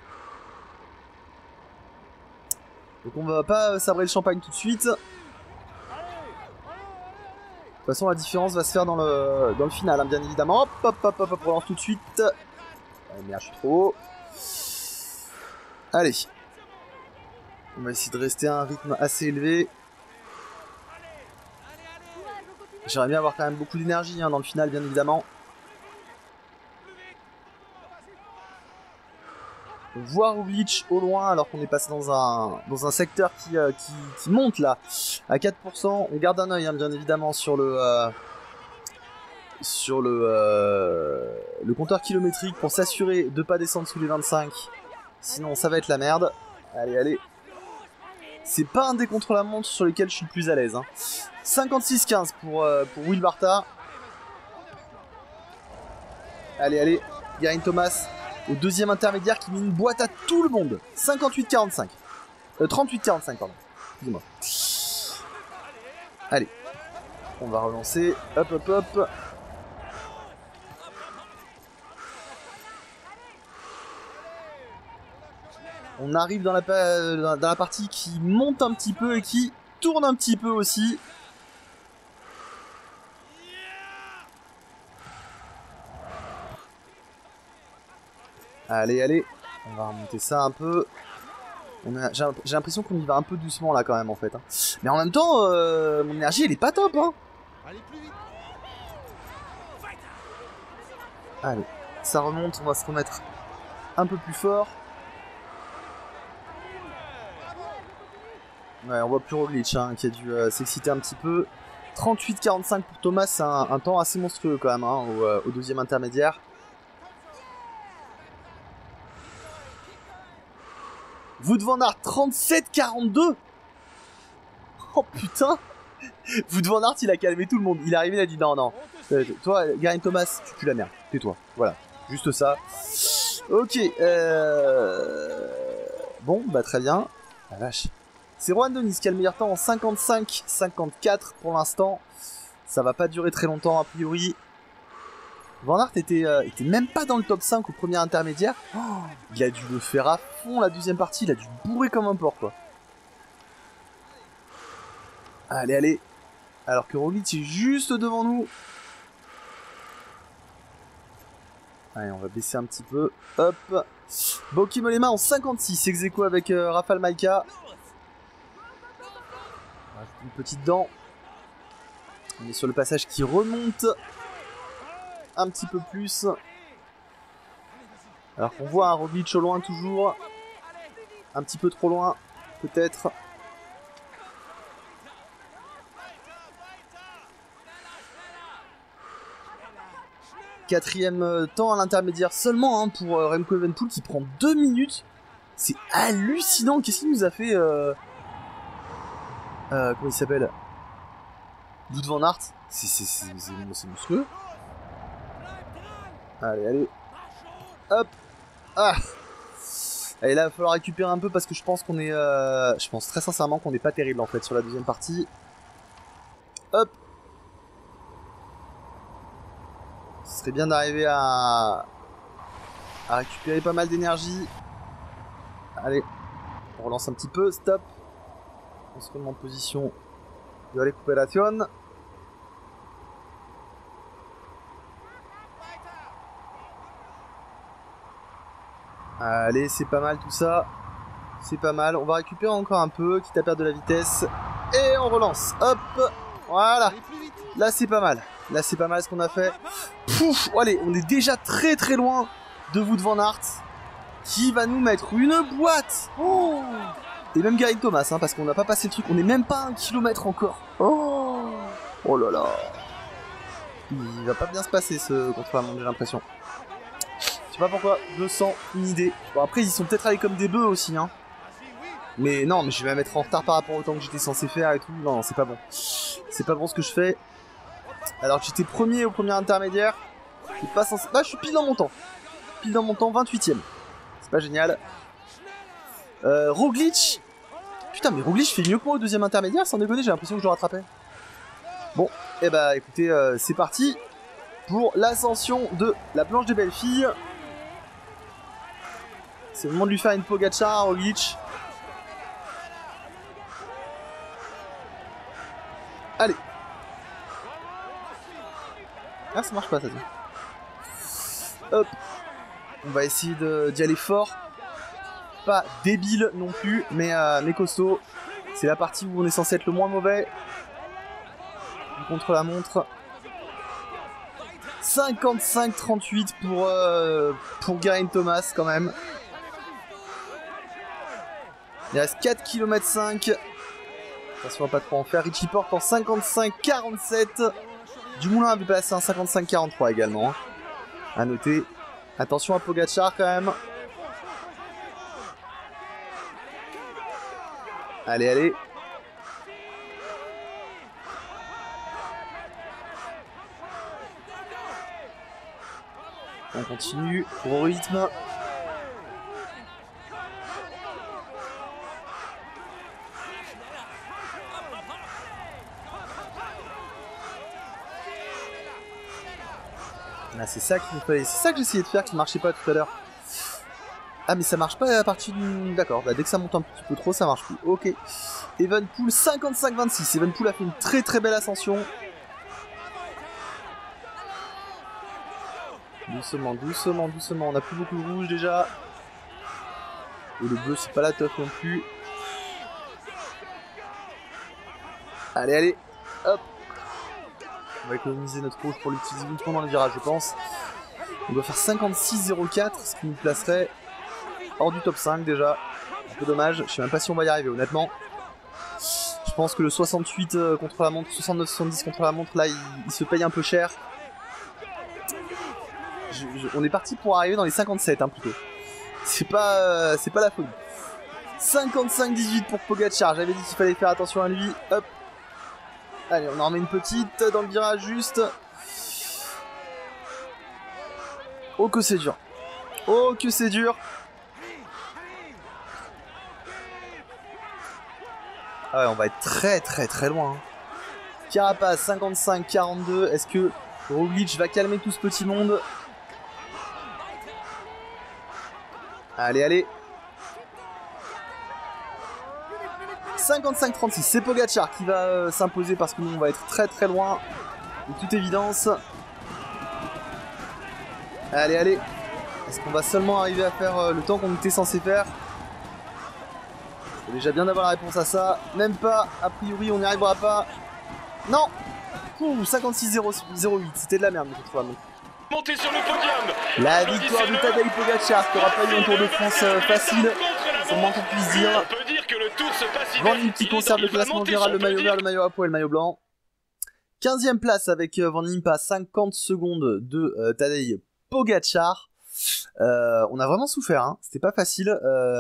Donc on va pas sabrer le champagne tout de suite. De toute façon, la différence va se faire dans le final, hein, bien évidemment. Hop, on relance tout de suite. Oh merde, je suis trop haut. Allez. On va essayer de rester à un rythme assez élevé. J'aimerais bien avoir quand même beaucoup d'énergie hein, dans le final, bien évidemment. On voit Roglic au loin alors qu'on est passé dans un secteur qui monte là à 4%. On garde un œil hein, bien évidemment sur le compteur kilométrique pour s'assurer de ne pas descendre sous les 25. Sinon ça va être la merde. Allez. C'est pas un des contre-la-montre sur lesquels je suis le plus à l'aise. Hein. 56-15 pour Will Barta. Allez. Geraint Thomas. Au deuxième intermédiaire qui met une boîte à tout le monde. 58-45. 38-45, pardon. Excusez-moi. Allez. On va relancer. Hop. On arrive dans la partie qui monte un petit peu et qui tourne un petit peu aussi. Allez, on va remonter ça un peu. J'ai l'impression qu'on y va un peu doucement là quand même en fait. Hein. Mais en même temps, mon énergie elle est pas top. Hein. Allez, ça remonte, on va se remettre un peu plus fort. Ouais, on voit plus Roglic hein, qui a dû s'exciter un petit peu. 38-45 pour Thomas, c'est un temps assez monstrueux quand même hein, au deuxième intermédiaire. Wout van Aert 37-42. Oh putain. Wout van Aert il a calmé tout le monde. Il est arrivé, il a dit non. Toi Geraint Thomas, tu pues la merde. Tais-toi. Voilà. Juste ça. Ok. Bon bah très bien. La vache. C'est Rohan Dennis qui a le meilleur temps en 55-54 pour l'instant. Ça va pas durer très longtemps a priori. Van Aert était même pas dans le top 5 au premier intermédiaire. Oh, il a dû le faire à fond la deuxième partie. Il a dû bourrer comme un porc quoi. Allez. Alors que Roglic est juste devant nous. Allez, on va baisser un petit peu. Hop. Bauke Mollema en 56. Ex-aequo avec Rafael Maïka. Une petite dent. On est sur le passage qui remonte. Un petit peu plus. Alors qu'on voit un Roglic au loin toujours. Un petit peu trop loin, peut-être. Quatrième temps à l'intermédiaire seulement hein, pour Remco Evenepoel qui prend 2 minutes. C'est hallucinant. Qu'est-ce qu'il nous a fait comment il s'appelle? Wout van Aert. C'est monstrueux. Allez. Hop. Ah. Et là, il va falloir récupérer un peu parce que je pense qu'on est... je pense très sincèrement qu'on n'est pas terrible en fait sur la deuxième partie. Hop. Ce serait bien d'arriver à récupérer pas mal d'énergie. Allez. On relance un petit peu. Stop. On se remet en position de récupération. Allez, c'est pas mal tout ça. C'est pas mal. On va récupérer encore un peu, quitte à perdre de la vitesse. Et on relance. Hop. Voilà. Là, c'est pas mal. Là, c'est pas mal ce qu'on a fait. Pouf. Allez, on est déjà très très loin de Wout van Aert. Qui va nous mettre une boîte. Oh. Et même Geraint Thomas, hein, parce qu'on n'a pas passé le truc. On est même pas 1 kilomètre encore. Oh. Oh là là. Il va pas bien se passer ce contre-la-montre, j'ai l'impression. Je sais pas pourquoi, je sens une idée. Bon après ils sont peut-être allés comme des bœufs aussi hein. Mais non, mais je vais me mettre en retard par rapport au temps que j'étais censé faire et tout. Non, c'est pas bon. C'est pas bon ce que je fais. Alors que j'étais premier au premier intermédiaire. Je suis pas censé... Ah, je suis pile dans mon temps. Pile dans mon temps, 28ème. C'est pas génial. Roglic. Putain mais Roglic fait mieux que moi au deuxième intermédiaire, sans déconner, j'ai l'impression que je le rattrapais. Bon, et bah écoutez, c'est parti pour l'ascension de la planche des belles filles. C'est le moment de lui faire une Pogačar à Roglic. Allez. Ah, ça marche pas, ça dit. Hop. On va essayer d'y aller fort. Pas débile non plus, mais costaud. C'est la partie où on est censé être le moins mauvais. Contre la montre. 55-38 pour Geraint Thomas quand même. Il reste 4 km 5. Attention à pas trop en faire. Richie Porte en 55-47. Dumoulin avait passé en 55-43 également. À noter. Attention à Pogačar quand même. Allez. On continue. Gros rythme. Ah, c'est ça qu'il fallait. C'est ça que j'essayais de faire qui marchait pas tout à l'heure. Ah mais ça marche pas à partir du... D'accord, bah, dès que ça monte un petit peu trop ça marche plus. Ok. Evenepoel 55-26. Evenepoel a fait une très très belle ascension. Doucement. On a plus beaucoup de rouge déjà. Et le bleu c'est pas la teuf non plus. Allez. Hop. On va économiser notre rouge pour l'utiliser uniquement dans les virages, je pense. On doit faire 56-04, ce qui nous placerait hors du top 5 déjà. Un peu dommage, je sais même pas si on va y arriver honnêtement. Je pense que le 68 contre la montre, 69-70 contre la montre, là il se paye un peu cher. On est parti pour arriver dans les 57 hein, plutôt. C'est pas la folie. 55-18 pour Pogačar, j'avais dit qu'il fallait faire attention à lui. Hop. Allez, on en remet une petite dans le virage juste. Oh que c'est dur. Ah ouais, on va être très loin. Hein. Carapaz 55-42. Est-ce que Roglic va calmer tout ce petit monde? Allez. 55-36, c'est Pogačar qui va s'imposer parce que nous on va être très loin de toute évidence. Allez. Est-ce qu'on va seulement arriver à faire le temps qu'on était censé faire? C'est déjà bien d'avoir la réponse à ça. Même pas, a priori on n'y arrivera pas. Non. 56-08, c'était de la merde cette fois. Monter sur le podium. La victoire de Tadej Pogačar qui aura pas eu un Tour de France facile. C'est le moins qu'on puisse dire. On peut dire que le tour se passe Van Impe qui conserve le classement général, le maillot vert, le maillot à poids et le maillot blanc. 15e place avec Van Impe à 50 secondes de Tadej Pogačar. On a vraiment souffert, hein. C'était pas facile.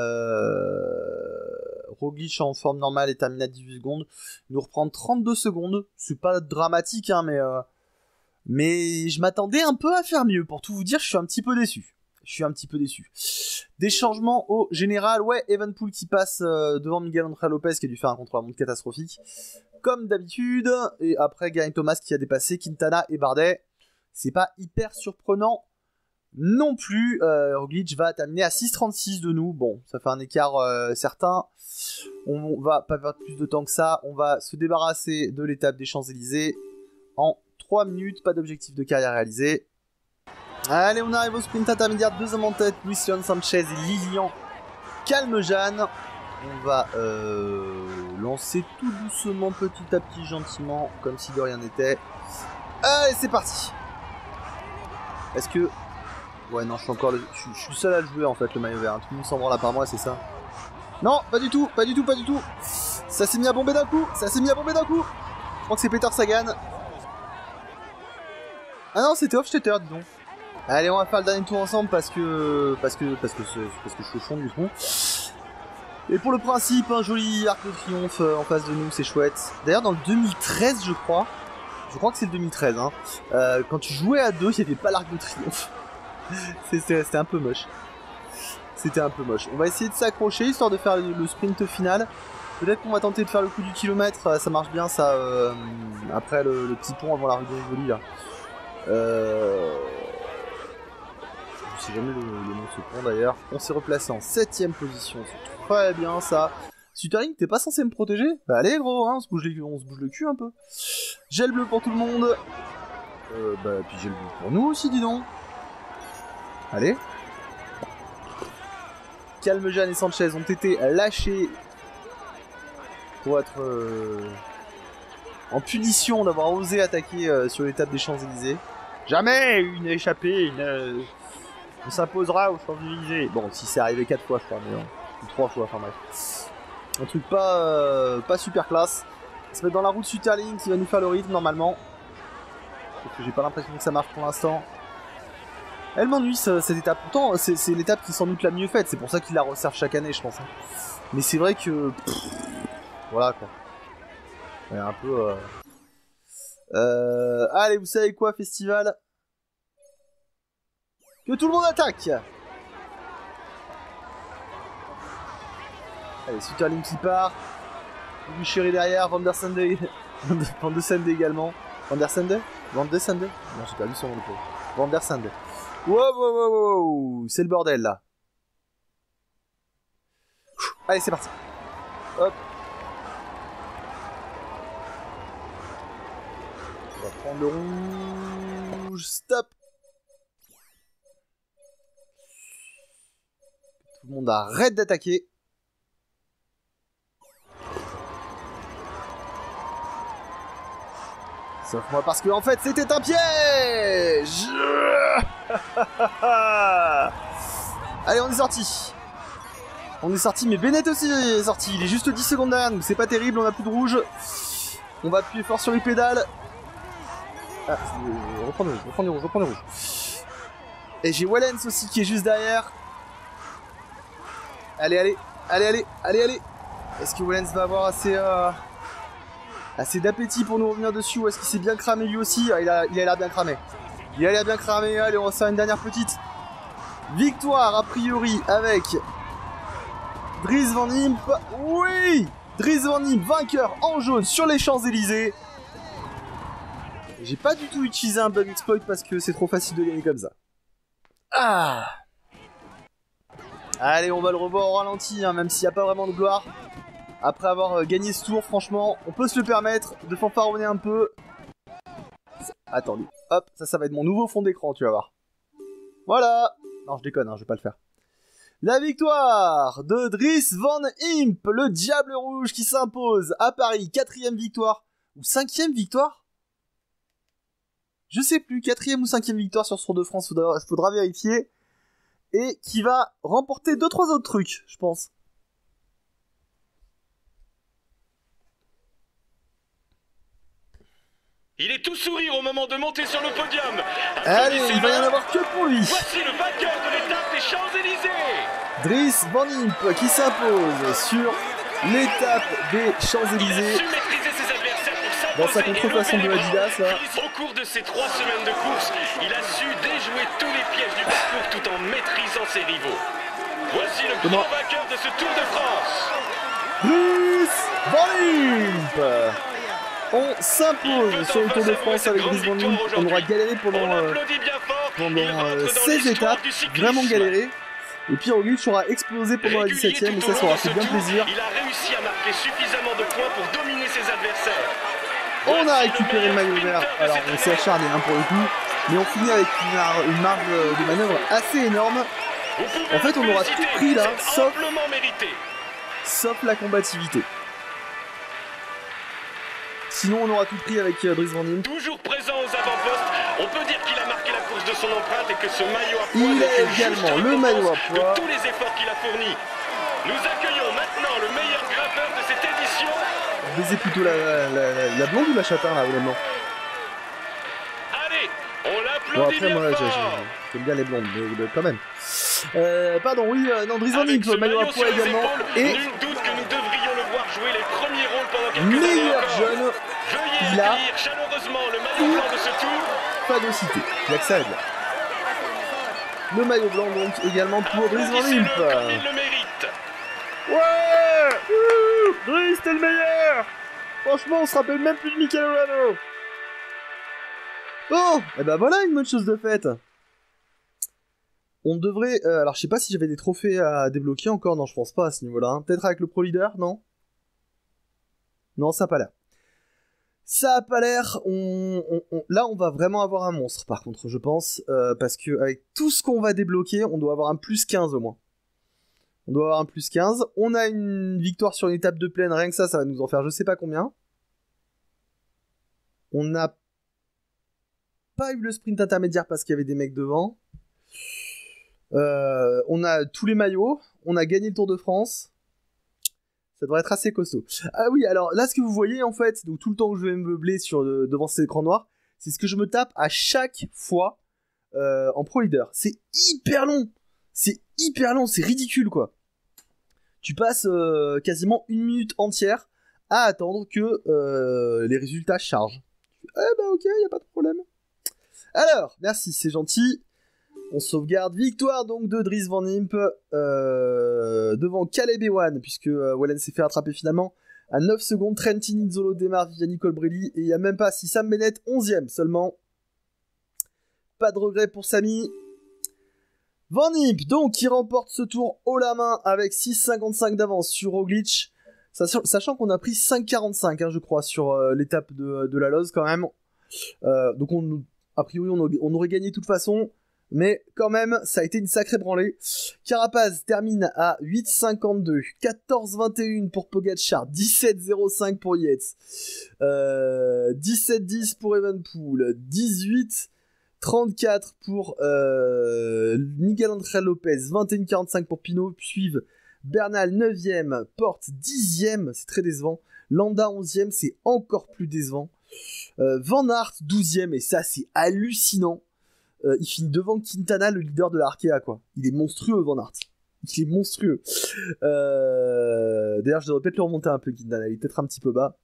Roglic en forme normale est terminé à 18 secondes. Il nous reprend 32 secondes. C'est pas dramatique, hein, mais je m'attendais un peu à faire mieux. Pour tout vous dire, je suis un petit peu déçu. Des changements au général. Ouais, Evenepoel qui passe devant Miguel Angel Lopez qui a dû faire un contre-la-montre catastrophique. Comme d'habitude. Et après, Geraint Thomas qui a dépassé Quintana et Bardet. C'est pas hyper surprenant non plus. Roglic va terminer à 6,36 de nous. Bon, ça fait un écart certain. On va pas perdre plus de temps que ça. On va se débarrasser de l'étape des Champs-Élysées en 3 minutes. Pas d'objectif de carrière réalisé. Allez, on arrive au sprint intermédiaire. 2 hommes en tête. Luis Leon Sanchez et Lilian Calmejane. On va lancer tout doucement, petit à petit, gentiment, comme si de rien n'était. Allez, c'est parti. Est-ce que... Ouais, non, je suis seul à le jouer, en fait, le maillot vert. Tout le monde s'en branle à part moi, c'est ça? Non, pas du tout. Ça s'est mis à bomber d'un coup. Je crois que c'est Peter Sagan. Ah non, c'était Hofstetter, dis donc. Allez, on va faire le dernier tour ensemble parce que je suis au fond du trou. Et pour le principe, un joli arc de triomphe en face de nous, c'est chouette. D'ailleurs, dans le 2013, je crois que c'est le 2013, hein, quand tu jouais à 2, il n'y avait pas l'arc de triomphe. C'était un peu moche. On va essayer de s'accrocher, histoire de faire le sprint final. Peut-être qu'on va tenter de faire le coup du kilomètre, ça marche bien, ça, après le petit pont avant la rue de Rivoli, là. Je sais jamais le nom de ce pont, d'ailleurs. On s'est replacé en 7ème position, c'est très bien, ça. Sutterling, t'es pas censé me protéger? Bah allez gros, hein, on se bouge le cul un peu. Gel bleu pour tout le monde. Puis gel bleu pour nous aussi, dis donc. Allez. Calmejane et Sanchez ont été lâchés pour être en punition d'avoir osé attaquer sur l'étape des Champs-Élysées. Jamais une échappée ne s'imposera aux Champs-Élysées. Bon, si c'est arrivé 4 fois, je crois, mais non. Ou 3 fois, enfin bref. Un truc pas super classe. On va se mettre dans la route Sutterling qui va nous faire le rythme normalement. Parce que j'ai pas l'impression que ça marche pour l'instant. Elle m'ennuie cette étape. Pourtant, c'est l'étape qui est sans doute la mieux faite. C'est pour ça qu'il la resserre chaque année, je pense. Hein. Mais c'est vrai que... voilà, quoi. Ouais, un peu... Allez, vous savez quoi, festival? Que tout le monde attaque! Allez, Sutterling qui part. Buchery derrière, Van der Sande également. Van der Sande? Non, j'ai perdu son nom de pauvre. Van der Sande. Wow, c'est le bordel là. Allez, c'est parti. Hop. On va prendre le rouge. Stop. Tout le monde arrête d'attaquer. Sauf moi parce que en fait c'était un piège. Allez, on est sorti. Mais Bennett aussi est sorti. Il est juste 10 secondes derrière nous. C'est pas terrible, on a plus de rouge. On va appuyer fort sur les pédales. Ah, reprends le rouge. Et j'ai Wellens aussi qui est juste derrière. Allez. Est-ce que Wellens va avoir assez d'appétit pour nous revenir dessus, ou est-ce qu'il s'est bien cramé lui aussi? Il a l'air bien cramé. Allez, on va faire une dernière petite victoire a priori avec Dries Van Imp. Oui, Dries Van Imp, vainqueur en jaune sur les Champs-Élysées. J'ai pas du tout utilisé un bug exploit parce que c'est trop facile de gagner comme ça. Ah. Allez, on va le revoir au ralenti, hein, même s'il n'y a pas vraiment de gloire. Après avoir gagné ce tour, franchement, on peut se le permettre de fanfaronner un peu. Attendez, hop, ça va être mon nouveau fond d'écran, tu vas voir. Voilà. Non, je déconne, hein, je vais pas le faire. La victoire de Dries Van Imp, le Diable Rouge qui s'impose à Paris. 4ème victoire, ou 5ème victoire? Je sais plus, 4ème ou 5ème victoire sur ce Tour de France, faudra vérifier. Et qui va remporter 2-3 autres trucs, je pense. Il est tout sourire au moment de monter sur le podium. Allez, il va y en avoir que pour lui. Voici le vainqueur de l'étape des Champs-Élysées. Dries Van Impe qui s'impose sur l'étape des Il a Champs-Élysées su maîtriser ses adversaires pour s'imposer dans sa et contrefaçon lever de les Adidas bras. là. Au cours de ces 3 semaines de course, il a su déjouer tous les pièges du parcours tout en maîtrisant ses rivaux. Voici le Comment grand vainqueur de ce Tour de France. Dries Van Impe. On s'impose sur le Tour de France avec Dries Van Impe. On aura galéré pendant 16 étapes, vraiment galéré. Et puis Roglic aura explosé pendant la 17ème et ça aura fait bien plaisir. Il a réussi à marquer suffisamment de points pour dominer ses adversaires. On a récupéré le maillot vert. Alors on s'est acharné pour le coup, mais on finit avec une marge de manœuvre assez énorme. En fait, on aura tout pris là, sauf la combativité. Sinon, on aura tout pris avec Dries Van Impe. Toujours présent aux avant-postes, on peut dire qu'il a marqué la course de son empreinte et que ce maillot à poids Il n'est a que également juste le maillot à récompense poids. de tous les efforts qu'il a fournis. Nous accueillons maintenant le meilleur grimpeur de cette édition. Vous baisez plutôt la blonde ou la châtain là, honnêtement? Allez, on Bon l'applaudit après, bien moi fort. j'aime bien les blondes, mais quand même. Pardon, oui, non, Dries Van Avec Impe, ce maillot à maillot poids sur les également. épaules, Et nul doute que nous devrions le voir jouer les premiers rôles pendant quelques années meilleur encore. jeune Veuillez il a accueillir chaleureusement le maillot blanc de ce tour. phagocyté. Il y a que ça à dire. Le maillot blanc donc également pour Dries Van Applaudissez-le comme Impe. il le mérite. Ouais, Dries, t'es le meilleur. Franchement, on se rappelle même plus de Mikel Olano. Oh, et ben voilà une bonne chose de faite. On devrait... alors, je sais pas si j'avais des trophées à débloquer encore. Non, je pense pas à ce niveau-là. Hein. Peut-être avec le Pro Leader, non? Non, ça a pas l'air. Ça a pas l'air. Là, on va vraiment avoir un monstre, par contre, je pense. Parce que avec tout ce qu'on va débloquer, on doit avoir un plus 15 au moins. On doit avoir un plus 15. On a une victoire sur une étape de plaine. Rien que ça va nous en faire je sais pas combien. On n'a pas eu le sprint intermédiaire parce qu'il y avait des mecs devant. On a tous les maillots. On a gagné le Tour de France. Ça devrait être assez costaud. Ah oui, alors là, ce que vous voyez, en fait, donc tout le temps que je vais me meubler devant cet écran noir, c'est ce que je me tape à chaque fois en Pro Leader. C'est hyper long. C'est ridicule, quoi. Tu passes quasiment une minute entière à attendre que les résultats chargent. Eh ben ok, y a pas de problème. Alors, merci, c'est gentil. On sauvegarde. Victoire donc de Dries Van Impe devant Caleb Ewan, puisque Wallen s'est fait rattraper finalement à 9 secondes. Trentin Izzolo démarre via Nicole Brelli, et il n'y a même pas si Sam Bennett 11ème seulement. Pas de regret pour Samy. Van Impe donc qui remporte ce tour haut la main avec 6,55 d'avance sur Roglic, sachant qu'on a pris 5,45 hein, je crois sur l'étape de la Loze quand même. Donc a priori on aurait gagné de toute façon. Mais quand même, ça a été une sacrée branlée. Carapaz termine à 8,52, 14,21 pour Pogacar, 17,05 pour Yates, 17,10 pour Evenepoel, 18,34 pour Miguel Angel Lopez, 21,45 pour Pinot, suivent Bernal 9ème, Porte 10ème, c'est très décevant, Landa 11ème, c'est encore plus décevant, Van Aert 12ème, et ça c'est hallucinant. Il finit devant Quintana, le leader de la Arkea, quoi. Il est monstrueux, Van Aert. Il est monstrueux. D'ailleurs, je devrais peut-être le remonter un peu, Quintana. Il est peut-être un petit peu bas.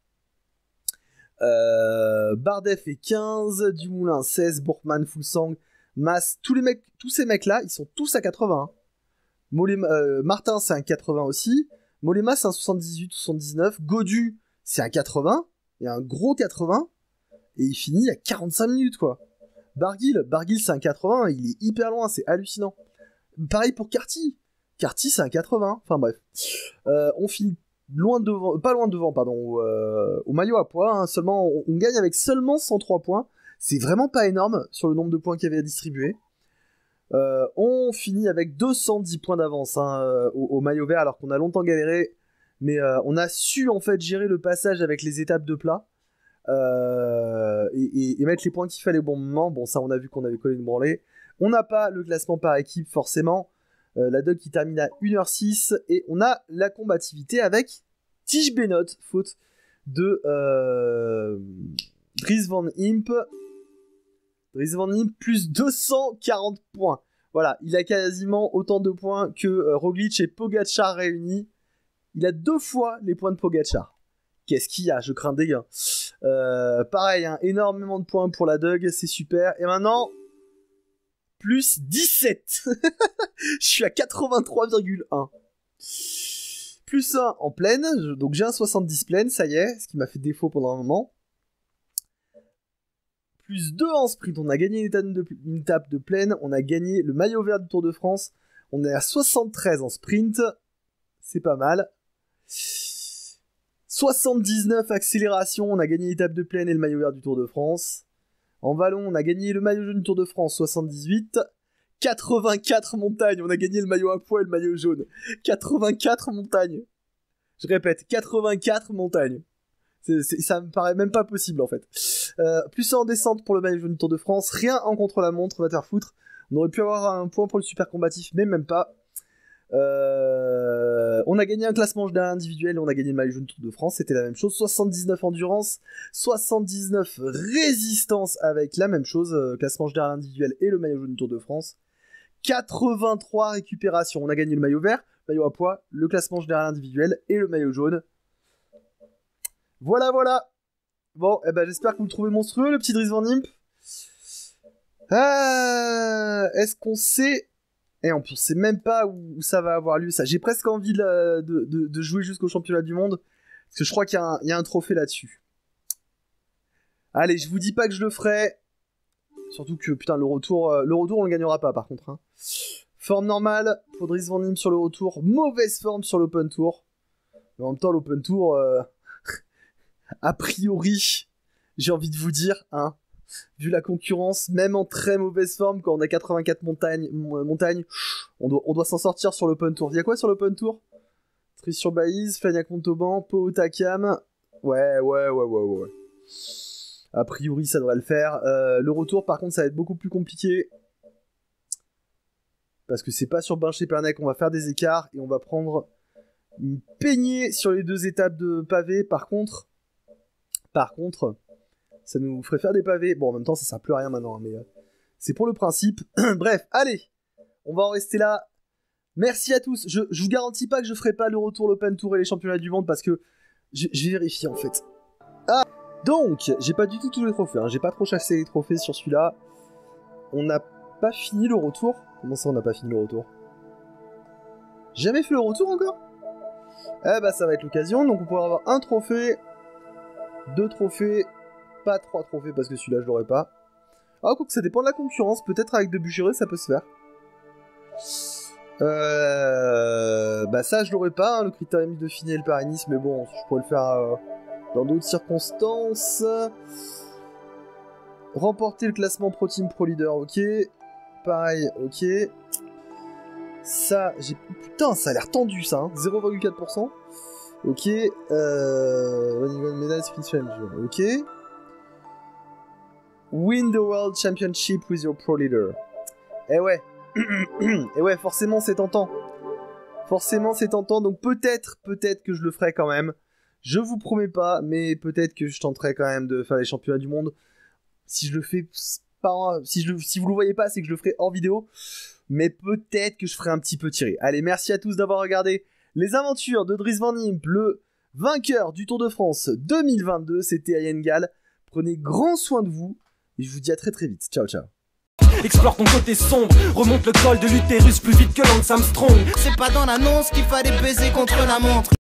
Bardet fait 15, Dumoulin 16, Bourkman, Fulsang, Mas, tous ces mecs-là, ils sont tous à 80. Hein. Martin, c'est un 80 aussi. Mollema, c'est un 78 ou 79. Godu, c'est un 80. Il y a un gros 80. Et il finit à 45 minutes, quoi. Barguil, c'est un 80, il est hyper loin, c'est hallucinant. Pareil pour Carty, c'est un 80, enfin bref. On finit pas loin devant, au maillot à poids, hein, seulement, on gagne avec seulement 103 points, c'est vraiment pas énorme sur le nombre de points qu'il y avait à distribuer. On finit avec 210 points d'avance hein, au maillot vert, alors qu'on a longtemps galéré, mais on a su en fait gérer le passage avec les étapes de plat. Et mettre les points qu'il fallait au bon moment. Bon, ça on a vu qu'on avait collé une branlée. On n'a pas le classement par équipe forcément. La Dog qui termine à 1h06 et on a la combativité avec Tige Benoît, faute de Dries Van Impe, plus 240 points. Voilà, il a quasiment autant de points que Roglic et Pogačar réunis. Il a 2 fois les points de Pogačar. Qu'est-ce qu'il y a? Je crains des gains. Pareil, hein, énormément de points pour la Doug, c'est super. Et maintenant, plus 17. Je suis à 83,1. Plus 1 en plaine, donc j'ai un 70 plaine, ça y est, ce qui m'a fait défaut pendant un moment. Plus 2 en sprint, on a gagné une étape de plaine, on a gagné le maillot vert du Tour de France, on est à 73 en sprint, c'est pas mal. 79 accélération, on a gagné l'étape de plaine et le maillot vert du Tour de France. En vallon, on a gagné le maillot jaune du Tour de France, 78. 84 montagnes, on a gagné le maillot à pois et le maillot jaune. 84 montagnes. Je répète, 84 montagnes. Ça me paraît même pas possible en fait. Plus en descente pour le maillot jaune du Tour de France, rien en contre-la-montre, va te faire foutre. On aurait pu avoir un point pour le super combatif, mais même pas. On a gagné un classement général individuel, on a gagné le maillot jaune du Tour de France, c'était la même chose. 79 endurance, 79 résistance avec la même chose, classement général individuel et le maillot jaune du Tour de France. 83 récupération, on a gagné le maillot vert, maillot à pois, le classement général individuel et le maillot jaune. Voilà, voilà. Bon, eh ben, j'espère que vous le trouvez monstrueux, le petit Dries Van Impe. Est-ce qu'on sait... Et on ne sait même pas où ça va avoir lieu, ça. J'ai presque envie de jouer jusqu'au championnat du monde, parce que je crois qu'il y a un trophée là-dessus. Allez, je vous dis pas que je le ferai. Surtout que, putain, le retour, on le gagnera pas, par contre. Hein. Forme normale pour Dries Van Impe sur le retour. Mauvaise forme sur l'Open Tour. Mais en même temps, l'Open Tour... a priori, j'ai envie de vous dire, hein, vu la concurrence, même en très mauvaise forme, quand on a 84 montagnes, on doit s'en sortir sur l'Open Tour. Il y a quoi sur l'Open Tour? Tris-sur-Baïse, Flagnac-Montauban, Pau-Takam. Ouais. A priori, ça devrait le faire. Le retour, par contre, ça va être beaucoup plus compliqué. Parce que c'est pas sur Binche-et-Pernec, on va faire des écarts et on va prendre une peignée sur les 2 étapes de pavés. Par contre, ça nous ferait faire des pavés. Bon, en même temps, ça sert plus à rien maintenant, hein, mais c'est pour le principe. Bref, allez, on va en rester là. Merci à tous. Je vous garantis pas que je ferai pas le retour, l'Open Tour et les championnats du monde parce que je vais vérifier en fait. Ah, donc, j'ai pas du tout tous les trophées. Hein. J'ai pas trop chassé les trophées sur celui-là. On n'a pas fini le retour. Comment ça, on n'a pas fini le retour? Jamais fait le retour encore? Eh bah, ça va être l'occasion. Donc, on pourra avoir un trophée. 2 trophées, pas 3 trophées parce que celui-là je l'aurai pas. Ah, quoi que ça dépend de la concurrence, peut-être avec Debuchy ça peut se faire. Bah ça je l'aurai pas, hein, le critérium de Dauphiné et le Paris-Nice, mais bon, je pourrais le faire dans d'autres circonstances. Remporter le classement Pro Team Pro Leader, ok. Pareil, ok. Ça, j'ai... Putain, ça a l'air tendu ça, hein. 0,4%. Ok, medal sprint challenge, ok. Win the World Championship with your pro leader. Eh ouais, et ouais, forcément c'est tentant. Donc peut-être que je le ferai quand même. Je vous promets pas, mais peut-être que je tenterai quand même de faire les championnats du monde. Si je le fais pas, si vous le voyez pas, c'est que je le ferai hors vidéo. Mais peut-être que je ferai un petit peu tirer. Allez, merci à tous d'avoir regardé les aventures de Dries Van Impe, le vainqueur du Tour de France 2022, c'était Yann Gall. Prenez grand soin de vous et je vous dis à très très vite. Ciao, ciao. Explore ton côté sombre, remonte le col de l'utérus plus vite que Lance Armstrong. C'est pas dans l'annonce qu'il fallait baiser contre la montre.